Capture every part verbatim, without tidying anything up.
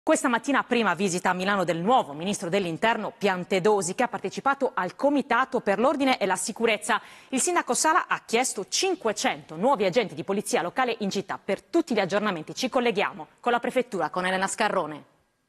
Questa mattina prima visita a Milano del nuovo ministro dell'Interno Piantedosi, che ha partecipato al Comitato per l'Ordine e la Sicurezza. Il sindaco Sala ha chiesto cinquecento nuovi agenti di polizia locale in città. Per tutti gli aggiornamenti ci colleghiamo con la prefettura, con Elena Scarrone.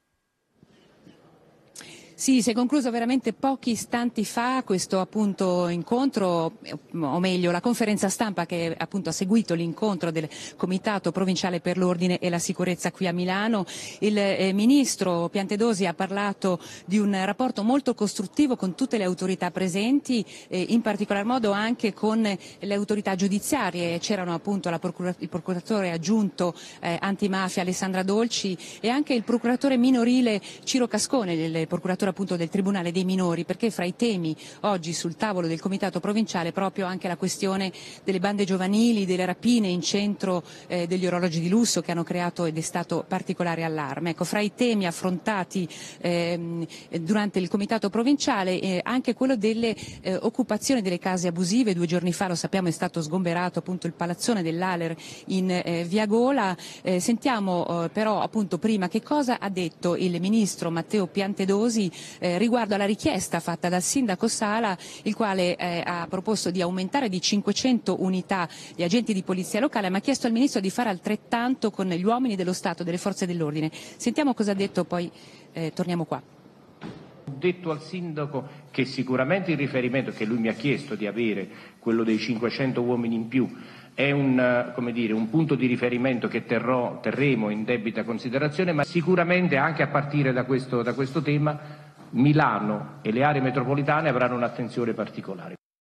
Sì, si è concluso veramente pochi istanti fa questo appunto incontro, o meglio la conferenza stampa che appunto ha seguito l'incontro del Comitato Provinciale per l'Ordine e la Sicurezza qui a Milano. Il eh, ministro Piantedosi ha parlato di un rapporto molto costruttivo con tutte le autorità presenti, eh, in particolar modo anche con le autorità giudiziarie. C'erano appunto la procura- il procuratore aggiunto eh, antimafia Alessandra Dolci e anche il procuratore minorile Ciro Cascone, del procuratore appunto del Tribunale dei Minori, perché fra i temi oggi sul tavolo del Comitato Provinciale proprio anche la questione delle bande giovanili, delle rapine in centro eh, degli orologi di lusso che hanno creato ed è stato particolare allarme. Ecco, fra i temi affrontati ehm, durante il Comitato Provinciale eh, anche quello delle eh, occupazioni delle case abusive. Due giorni fa, lo sappiamo, è stato sgomberato appunto il palazzone dell'Aler in eh, Via Gola. Eh, sentiamo eh, però appunto prima che cosa ha detto il ministro Matteo Piantedosi Eh, riguardo alla richiesta fatta dal sindaco Sala, il quale eh, ha proposto di aumentare di cinquecento unità gli agenti di polizia locale, ma ha chiesto al ministro di fare altrettanto con gli uomini dello Stato, delle forze dell'ordine. Sentiamo cosa ha detto, poi eh, torniamo qua. Ho detto al sindaco che sicuramente il riferimento che lui mi ha chiesto di avere, quello dei cinquecento uomini in più, è un, come dire, un punto di riferimento che terrò, terremo in debita considerazione, ma sicuramente anche a partire da questo, da questo tema Milano e le aree metropolitane avranno un'attenzione particolare.